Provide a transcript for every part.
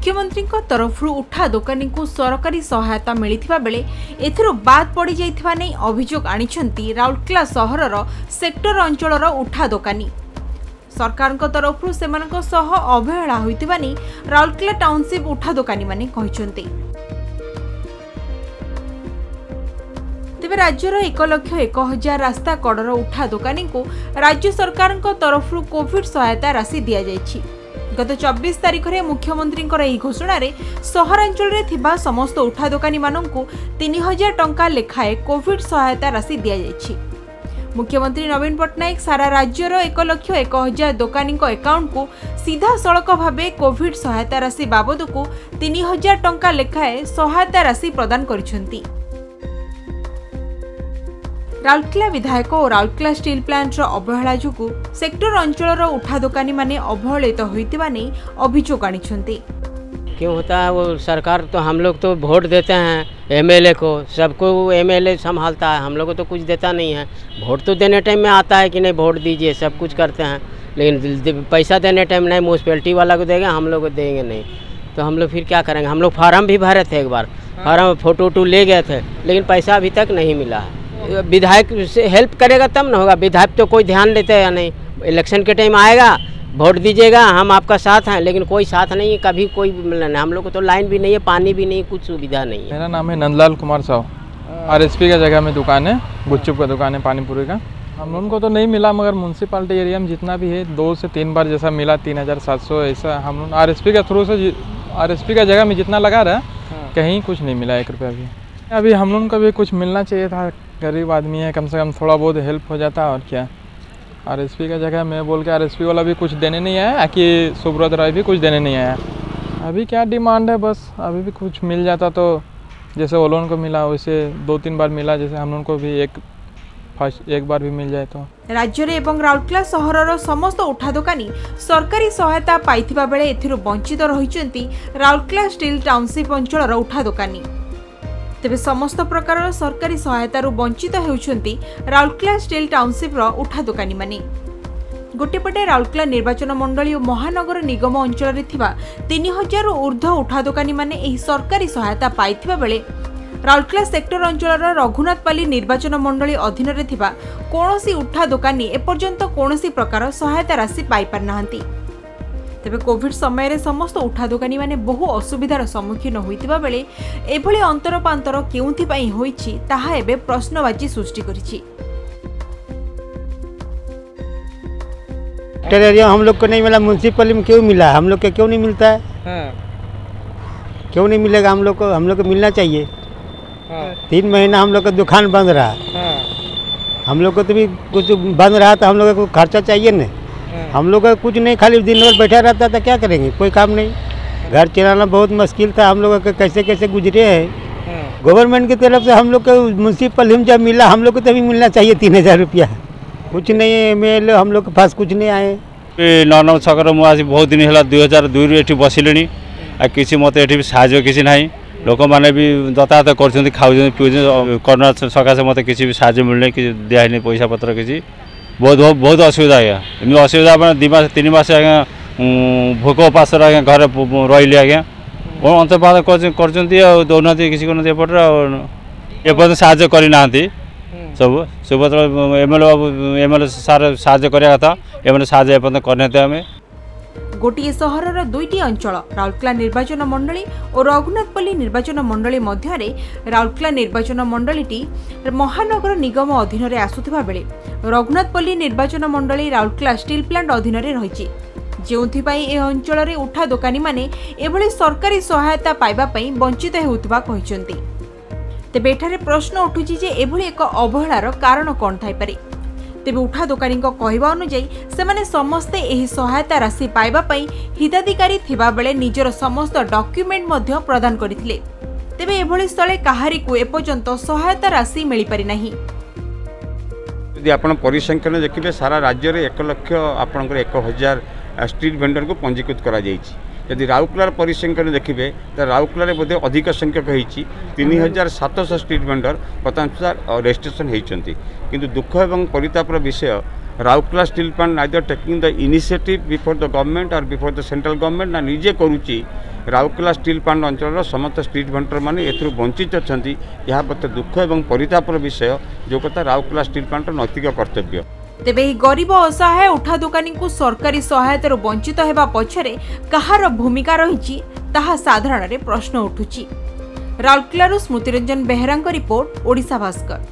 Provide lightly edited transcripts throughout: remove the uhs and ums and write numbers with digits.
मुख्यमंत्री तरफ उठा दोकानी को सरकारी सहायता मिलता बेले एथिरो बाद पड़ जाइथिबा नै अभियोग आनिछंती राउरकेला सहरर सेक्टर अंचलर उठा दोकानी। सरकार तरफ सेमानक सह अवहेला होइतिबा नै राउरकेला टाउनशिप उठा दोकानी माने कहिसंती। तेबे राज्यर 1,01,000 रास्ता कड़र उठा दोकानी को राज्य सरकार तरफ कोविड सहायता राशि दि जाइछि। गत 24 तारिख में मुख्यमंत्री घोषणा रे सहरांचल रे थिबा समस्त उठा दोकानी माननकु 3000 टंका लेखाए कोविड सहायता राशि दि जाइछि। मुख्यमंत्री नवीन पट्टनायक सारा राज्यर 1,01,000 दोकानी अकाउंट को सीधा सड़क भावे कोविड सहायता राशि बाबद को 3000 टंका लेखाए सहायता राशि प्रदान करिसेंती। राउरकेला विधायक और राउरकेला स्टील प्लांट अवहेला जोगु सेक्टर अंचल उठा दोकानी माने अवहेलित होइतिबा नै अभियोग आनिछंती। क्यों होता है वो सरकार तो हम लोग तो वोट देते हैं एमएलए को, सबको एमएलए संभालता है, हम लोग को तो कुछ देता नहीं है। वोट तो देने टाइम में आता है कि नहीं वोट दीजिए, सब कुछ करते हैं, लेकिन पैसा देने टाइम नहीं म्यूनसिपैलिटी वाला को देंगे, हम लोग को देंगे नहीं। तो हम लोग फिर क्या करेंगे? हम लोग फार्म भी भरे थे, एक बार फार्म फोटो वोटो ले गए थे, लेकिन पैसा अभी तक नहीं मिला है। विधायक से हेल्प करेगा तब ना होगा, विधायक तो कोई ध्यान देता है या नहीं। इलेक्शन के टाइम आएगा, वोट दीजिएगा, हम आपका साथ हैं, लेकिन कोई साथ नहीं है, कभी कोई मिलना नहीं। हम लोग को तो लाइन भी नहीं है, पानी भी नहीं, कुछ सुविधा नहीं है। मेरा नाम है नंदलाल कुमार साहू, आरएसपी का जगह में दुकान है, गुपचुप का दुकान है पानीपुरी का। हम उनको तो नहीं मिला, मगर म्यूनसिपालिटी एरिया में जितना भी है 2 से 3 बार जैसा मिला, 3700 ऐसा। हम आरएसपी का थ्रू से आरएसपी का जगह में जितना लगा रहा कहीं कुछ नहीं मिला, 1 रुपया भी। अभी हम लोगों को भी कुछ मिलना चाहिए था, गरीब आदमी है, कम से कम थोड़ा बहुत हेल्प हो जाता। और क्या, आरएसपी का जगह मैं बोल के आरएसपी वाला भी कुछ देने नहीं आया, कि सुब्रत राय भी कुछ देने नहीं आया। अभी क्या डिमांड है, बस अभी भी कुछ मिल जाता तो जैसे वो लोगों को मिला वैसे 2-3 बार मिला, जैसे हम लोगों को भी एक बार भी मिल जाए तो। राज्य रे एवं राउरकेला सहरर समस्त उठा दोकानी सरकारी सहायता पाइथिबा बेले एथिरु वंचित रहिचंती राउरकेला स्टील टाउनशिप अंचलर उठा दोकानी। तेबे समस्त प्रकार सरकारी सहायता वंचित होउछंती राउरकेला स्टील टाउनशिप उठा दोकानी माने। गोटेपटे राउरकेला निर्वाचन मंडली और महानगर निगम अंचल 3000 ऊर्ध्व उठा दोकानी माने एही सरकारी सहायता पाइथिबा बेले राउरकेला सेक्टर अंचल रघुनाथपाली निर्वाचन मंडली अधीन रे थिबा कोनोसी उठा दोकानी एपर्यंत कोनोसी प्रकार सहायता राशि पाई पार नाहंती। तेबे कोविड समय रे समस्त उठा दोकानी माने बहु असुविधार सम्मुखीन होइतिबा बेले एभली अंतरपांतर केउंथि पई होइछि ताहा एबे प्रश्नवाची सृष्टि करिछि। एरिया हम लोग को नहीं मिला, म्यूनसिपल में क्यों मिला? हम लोग को क्यों नहीं मिलता है? क्यों नहीं मिलेगा? हम लोग को मिलना चाहिए। 3 महीना हम लोग का दुकान बंद रहा, हम लोग को तो भी कुछ बंद रहा तो हम लोग को खर्चा चाहिए न। हम लोग का कुछ नहीं, खाली दिन भर बैठा रहता था, क्या करेंगे? कोई काम नहीं, घर चलाना बहुत मुश्किल था। हम लोग कैसे कैसे गुजरे हैं। गवर्नमेंट की तरफ से हम लोग को म्यूनसिपल जब मिला, हम लोग को तभी मिलना चाहिए 3000 रुपया। कुछ नहीं है, एमएलए हम लोग के पास कुछ नहीं आए। 9 छकर मुझे बहुत दिन है 2002 ये बसिले किसी मत ये साहय किसी ना, लोक मैंने भी यातायात कर खाऊ पीऊ कोरोना सकाशे मत किसी भी साहय मिलने कि दिखाई पैसा पत्र किसी बहुत असुविधा है। एम असुविधा 2 मास 3 मास आज्ञा भोक उपास आज्ञा घर रही आज्ञा कौन अंतपात कर दौना किसी को एपर्यंत साहय करना सब सुभद्र एमएलए सार साहय करा था, एमएलए साहय एपर्यंत करते आम। गोटे सहरर 2टी अंचल राउरकेला निर्वाचन मंडली और रघुनाथपल्ली निर्वाचन मंडली मध्य राउरकेला निर्वाचन मंडलीटी महानगर निगम अधीन रे आसुथिबा बेले रघुनाथपल्ली निर्वाचन मंडली राउरकेला स्टील प्लांट अधीन रे रहिछि, जेउथिपाई ए अंचल रे उठा दोकानी माने एभली सरकारी सहायता पाइबा पई वंचित हेउतबा कहिसंती। तेबे एठारे प्रश्न उठुछि जे एभली एक अवहेलार कारण कोन थाई पारे। तेबे उठा दोकानी कहवा अनुଯାयी सेमाने समस्ते एही सहायता राशि पाइबा पई हिताधिकारी थिबा बेले निजर समस्त डॉक्यूमेंट मध्य प्रदान करथिले। तेबे एभली स्थले काहारी को एपर्यंत सहायता राशि मिली पारि नाही। यदि आपण परिसंख्यान देखिले सारा राज्य रे 1,01,000 स्ट्रीट वेंडर को पंजीकृत करा जायछि। यदि राउरकेलार परिसंख्यान देखिए तो राउरकेला बोधे अधिक संख्यक होती 3700 स्ट्रीट वेंडर वर्तमान सुधा रजिस्ट्रेशन होती। किंतु दुख एवं परितापर विषय Rourkela steel plant neither taking the initiative before the government or before the central government ना निजे करुच्ची राउरकेला स्टील प्लांट अंचल समस्त स्ट्रीट भेंडर मैंने एथुर वंचित अच्छा यह मत दुख और परितापर विषय जो कथा राउरकेला स्टील प्लांट नैतिक कर्तव्य। तेबे ही गरीब असहाय उठा दुकानी को सरकारी सहायतार वंचित हेबा पछरे कहार भूमिका रही ताहा साधारण रे प्रश्न उठुची। राउरकेला स्मृतिरंजन बेहरा रिपोर्ट, ओडिशा भास्कर।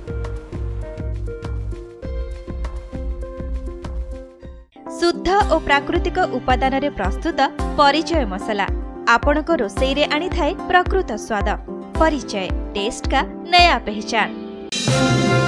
शुद्ध और प्राकृतिक उपादान रे प्रस्तुत परिचय मसला आपणक रोसई रे आनी थाए प्रकृत स्वाद। परिचय, टेस्ट का नया पहचान।